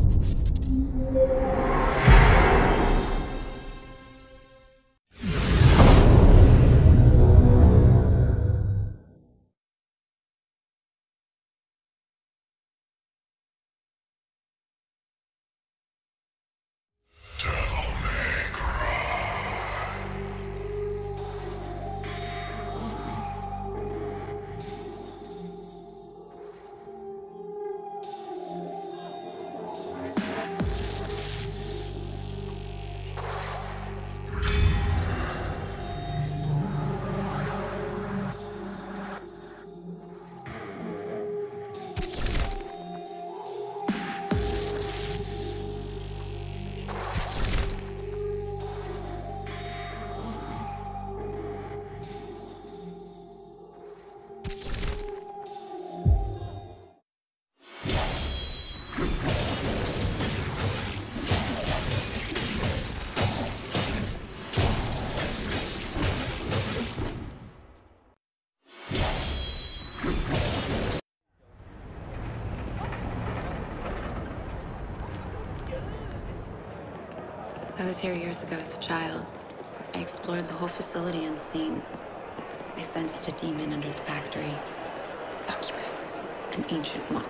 I was here years ago as a child. I explored the whole facility unseen. I sensed a demon under the factory. Succubus, an ancient one.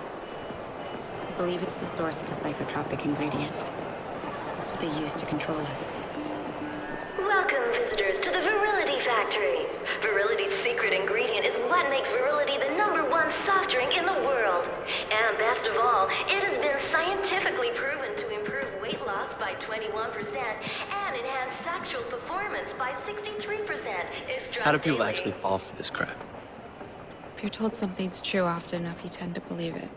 I believe it's the source of the psychotropic ingredient. That's what they use to control us. Welcome, visitors, to the Virility Factory. Virility's secret ingredient is what makes Virility the #1 soft drink in the world. And best of all, it has been scientifically proven to improve weight loss by 21% and enhance sexual performance by 63%. How do people actually fall for this crap? If you're told something's true often enough, you tend to believe it.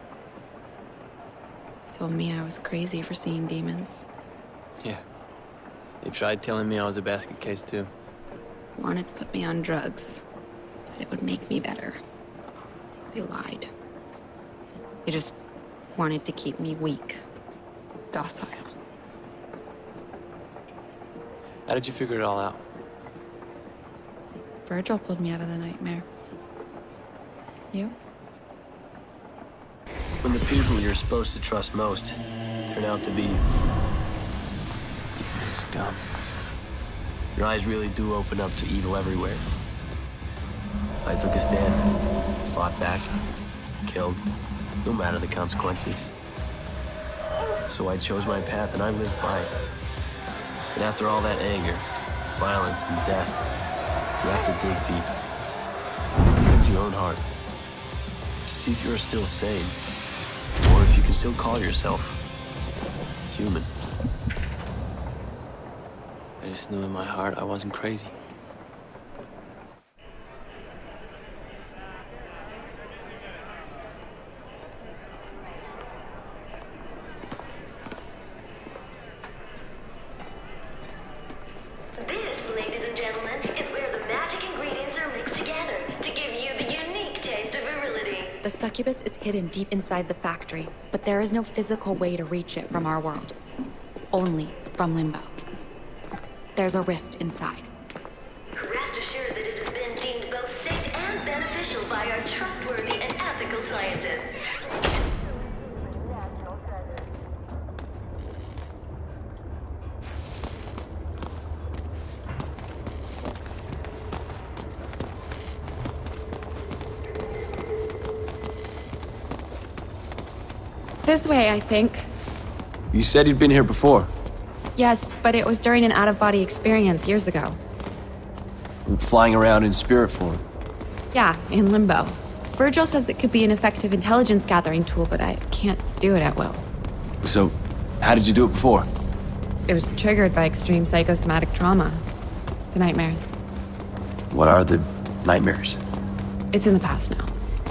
They told me I was crazy for seeing demons. Yeah. They tried telling me I was a basket case, too. Wanted to put me on drugs. Said it would make me better. They lied. They just wanted to keep me weak, docile. How did you figure it all out? Virgil pulled me out of the nightmare. You? When the people you're supposed to trust most turn out to be demon scum, your eyes really do open up to evil everywhere. I took a stand, fought back, killed, no matter the consequences. So I chose my path and I lived by it. And after all that anger, violence, and death, you have to dig deep into your own heart to see if you're still sane, or if you can still call yourself human. I just knew in my heart I wasn't crazy. This, ladies and gentlemen, is where the magic ingredients are mixed together to give you the unique taste of virility. The succubus is hidden deep inside the factory, but there is no physical way to reach it from our world. Only from Limbo. There's a rift inside. Rest assured that it has been deemed both safe and beneficial by our trustworthy and ethical scientists. This way, I think. You said you'd been here before. Yes, but it was during an out-of-body experience years ago. Flying around in spirit form. Yeah, in Limbo. Virgil says it could be an effective intelligence gathering tool, but I can't do it at will. So, how did you do it before? It was triggered by extreme psychosomatic trauma. To nightmares. What are the nightmares? It's in the past now.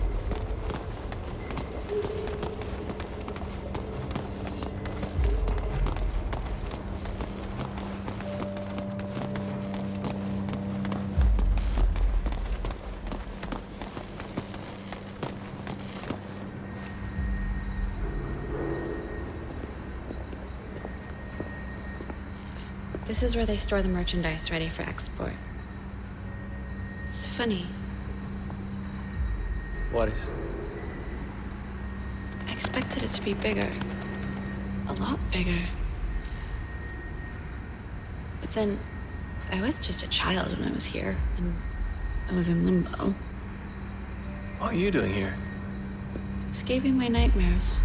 This is where they store the merchandise ready for export. It's funny. What is? I expected it to be bigger. A lot bigger. But then, I was just a child when I was here, and I was in limbo. What are you doing here? Escaping my nightmares.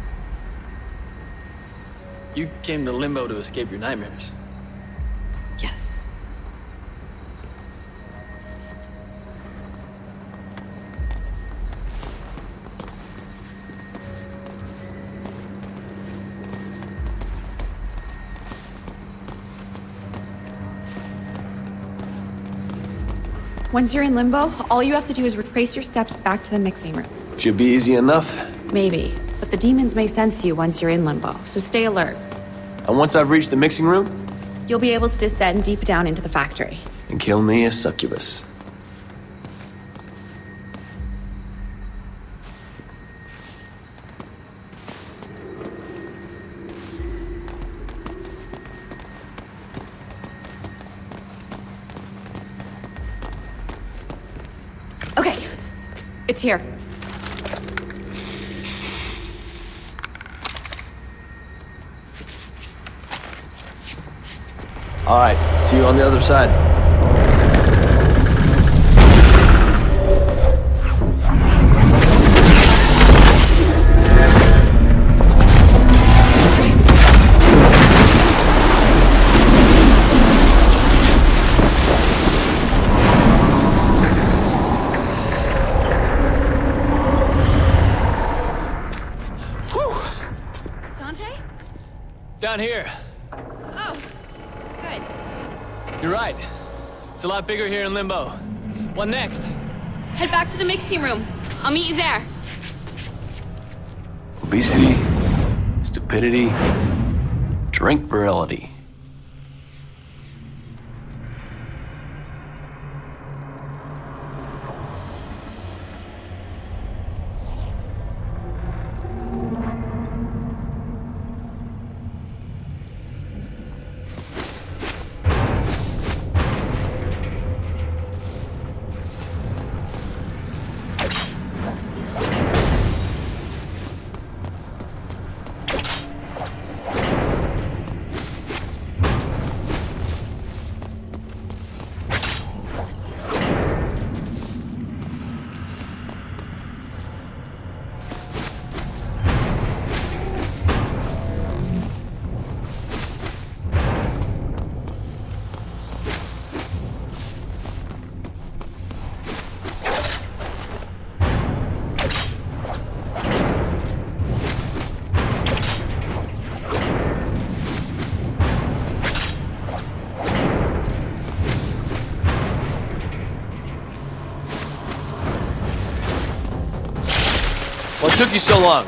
You came to Limbo to escape your nightmares. Yes. Once you're in limbo, all you have to do is retrace your steps back to the mixing room. Should be easy enough. Maybe, but the demons may sense you once you're in limbo, so stay alert. And once I've reached the mixing room, You'll be able to descend deep down into the factory. and kill me a succubus. Okay, it's here. All right, see you on the other side. Dante? Down here. Oh, good. You're right. It's a lot bigger here in Limbo. What next? Head back to the mixing room. I'll meet you there. Obesity, stupidity, drink virility. What took you so long?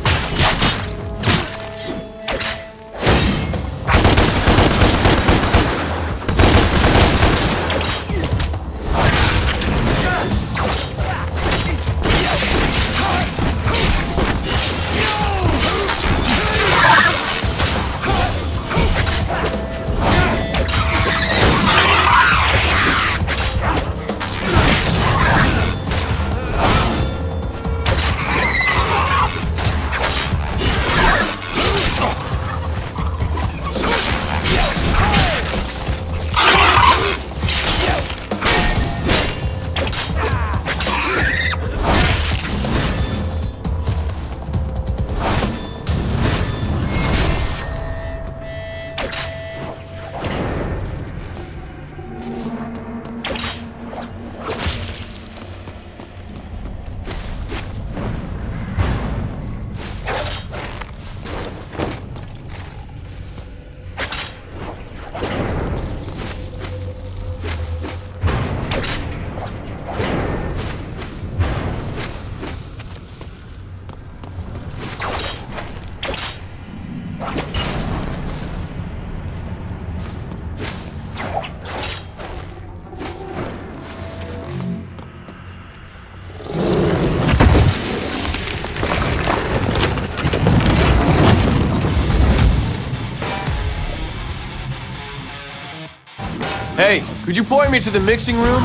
Hey, could you point me to the mixing room?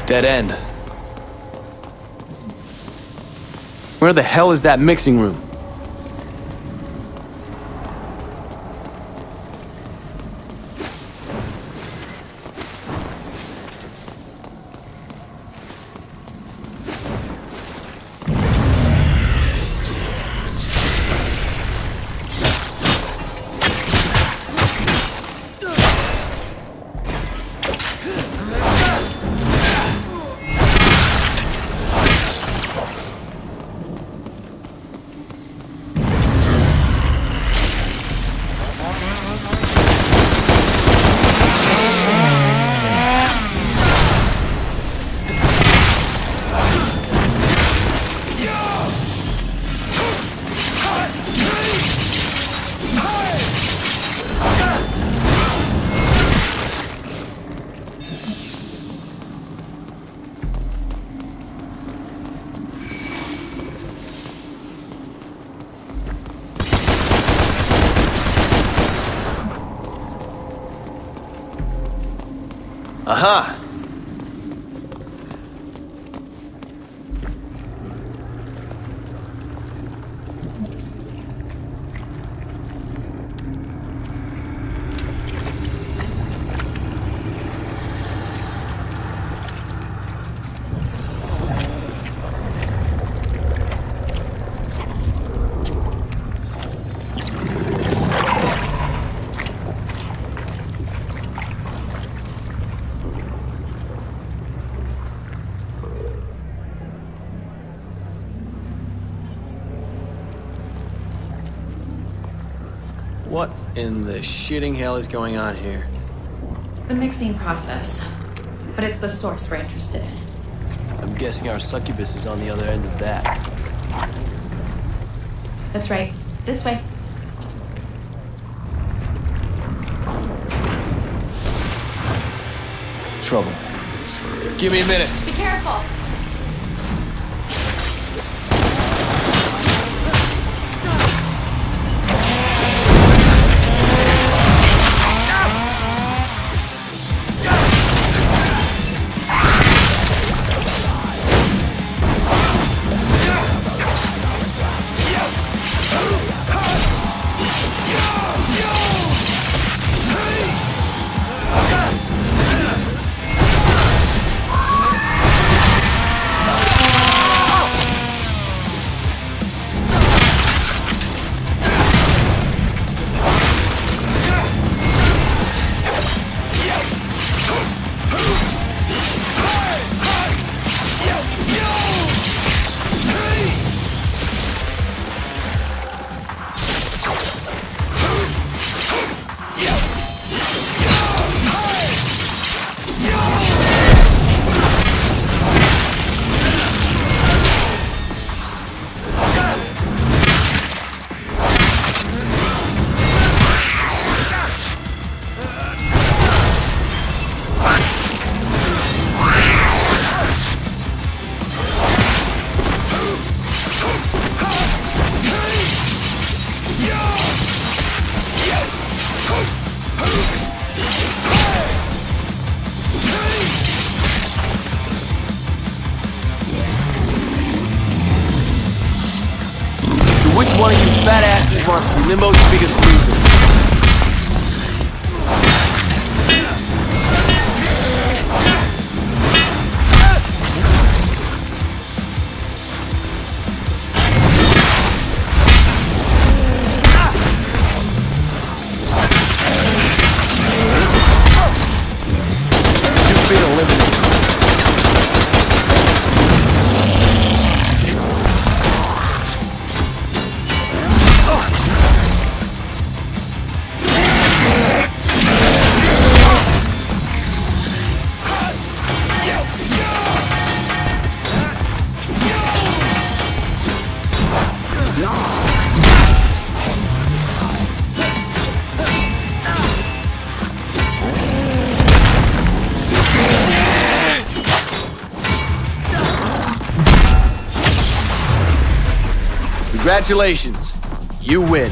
Dead end. Where the hell is that mixing room? Aha! What in the shitting hell is going on here? The mixing process. But it's the source we're interested in. I'm guessing our succubus is on the other end of that. That's right. This way. Trouble. Give me a minute. Be careful! Which one of you fat asses wants to be Limbo's biggest loser? You've been eliminated. Congratulations, you win.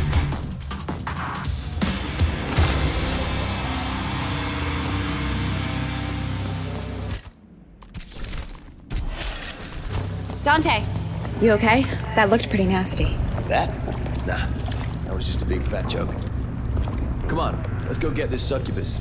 Dante! You okay? That looked pretty nasty. That? Nah, that was just a big fat joke. Come on, let's go get this succubus.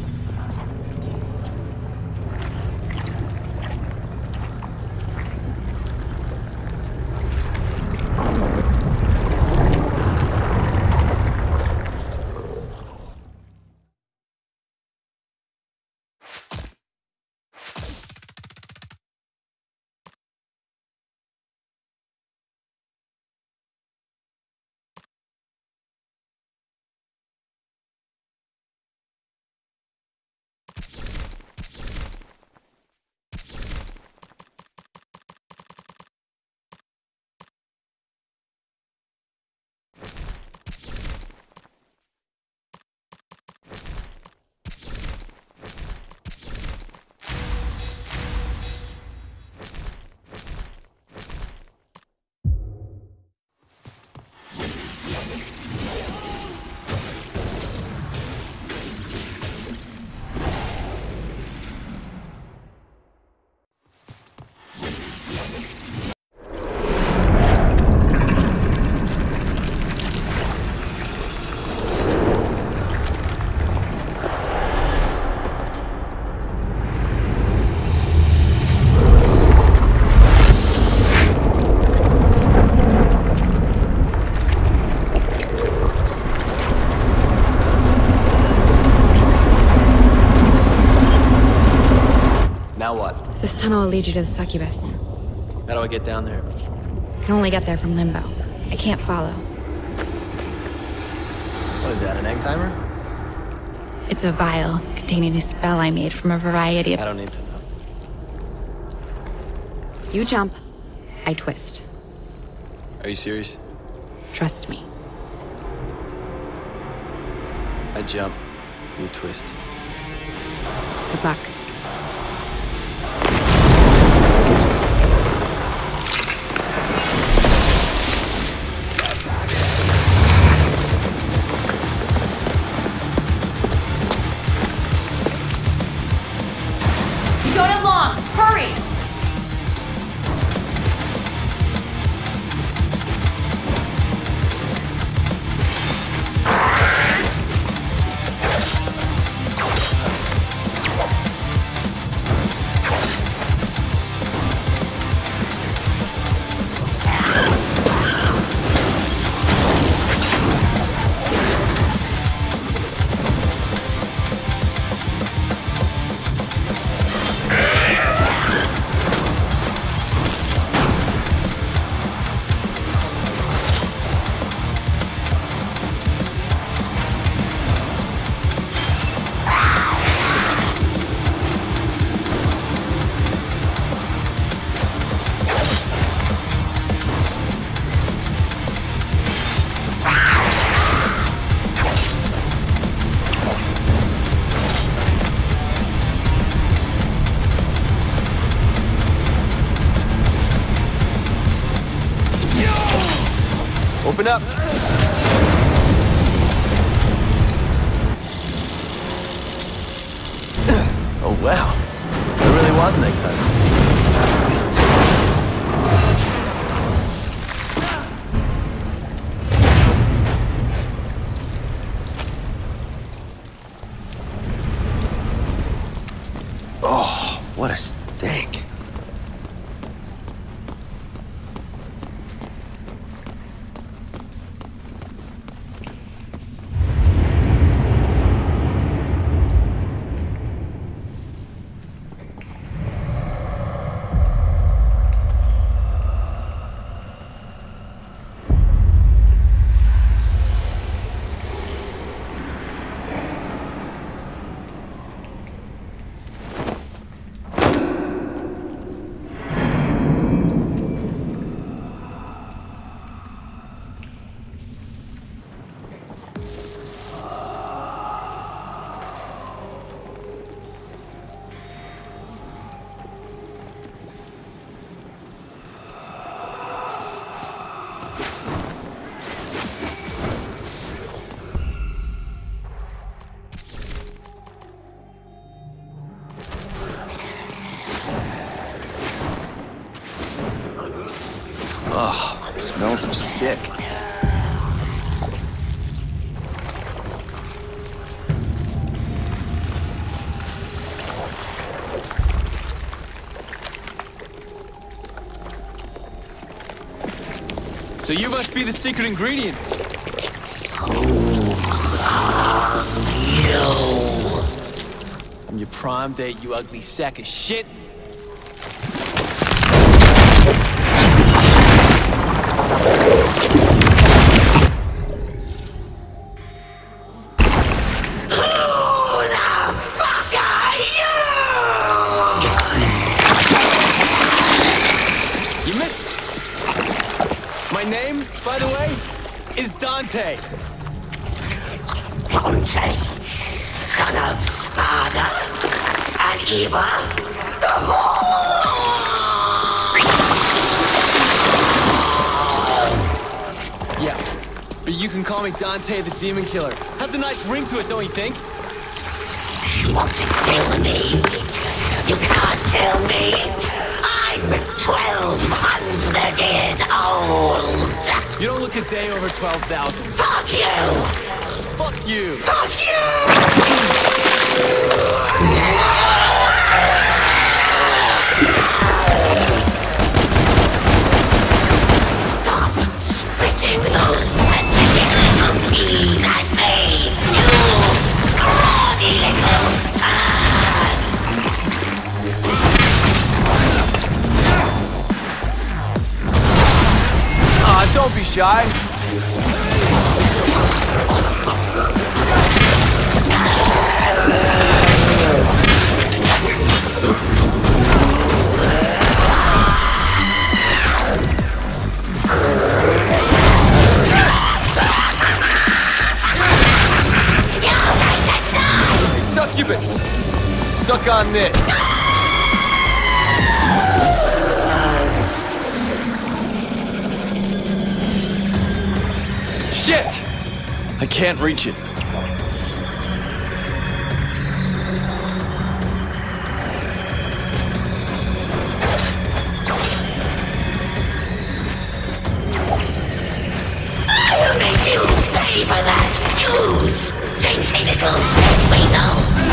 Now what? This tunnel will lead you to the succubus. How do I get down there? Can only get there from Limbo. I can't follow. What is that, an egg timer? It's a vial containing a spell I made from a variety of... I don't need to know. You jump, I twist. Are you serious? Trust me. I jump, you twist. Good luck. You don't have long! Hurry! Open up! Oh, wow. It really was an egg timer. Oh, what a stink. guys are sick. So you must be the secret ingredient. Who are you? I'm your prime date, you ugly sack of shit. My name, by the way, is Dante. Dante, son of Father and Eva. Yeah, but you can call me Dante the Demon Killer. Has a nice ring to it, don't you think? You want to kill me? You can't kill me. I'm 1,200 years old. You don't look a day over 12,000. Fuck you! Fuck you! Fuck you! Stop spitting those pathetic little peas at me! You scrawny little turd! Don't be shy. Hey, succubus! Suck on this. Shit! I can't reach it. I'll make you pay for that, you stinky little weasel!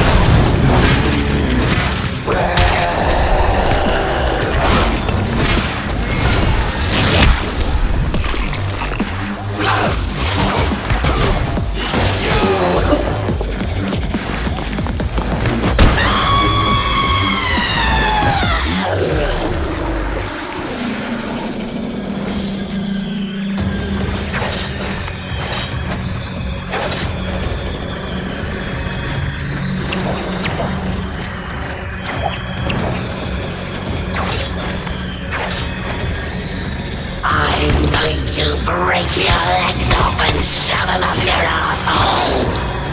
I'm going to break your legs off and shove them up your asshole!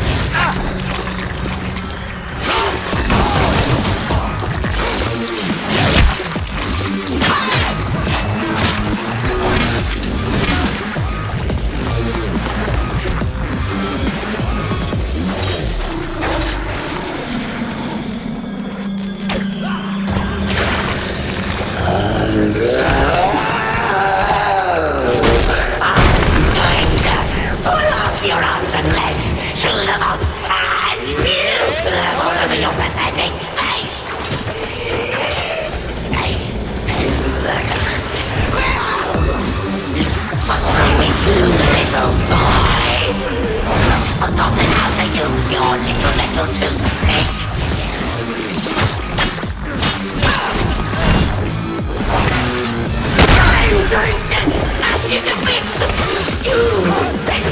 Your arms and legs, chew them up, and milk them all over your pathetic face! What's wrong with you, little boy? Forgotten how to use your little toothpick? I'm going to smash you to bits! You big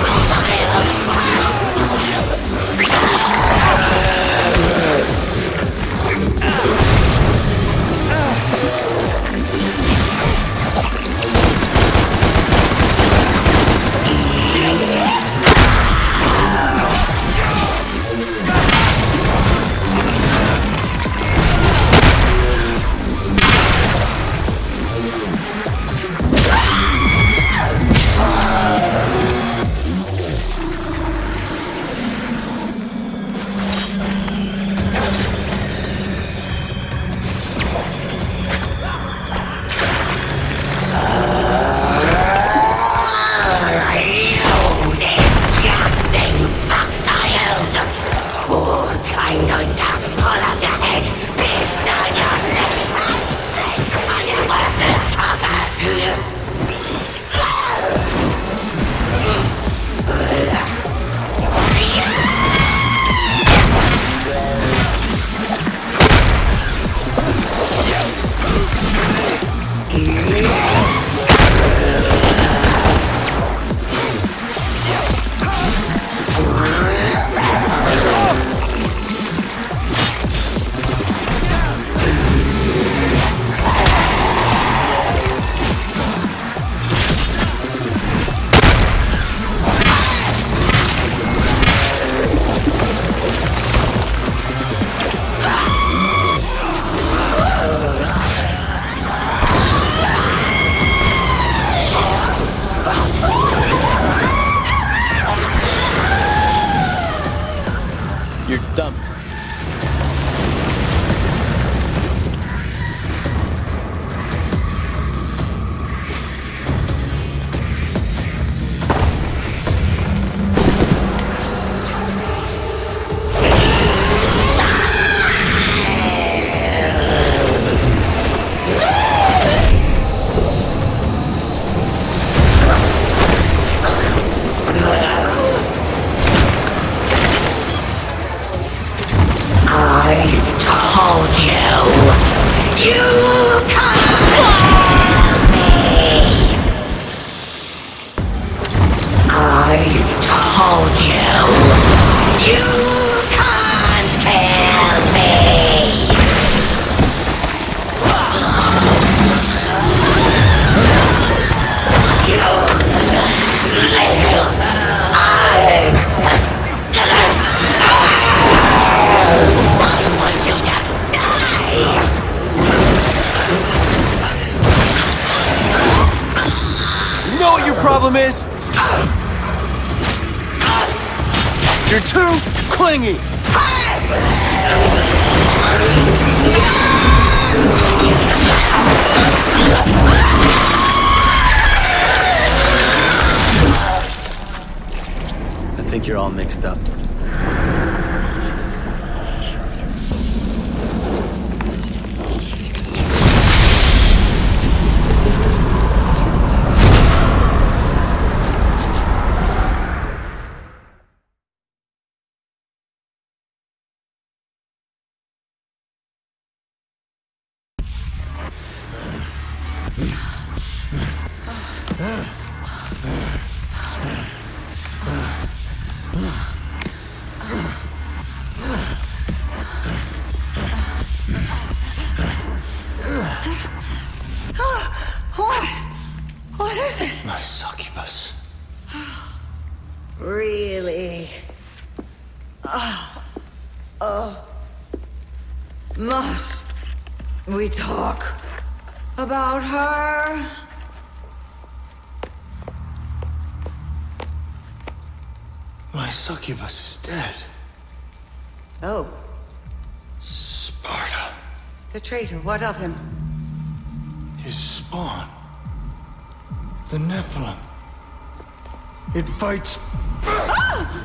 You're dumped. Problem is, you're too clingy. I think you're all mixed up. What is it? My succubus. Really? Must we talk about her? My succubus is dead. Oh, Sparta. the traitor, what of him? His spawn. The Nephilim. It fights...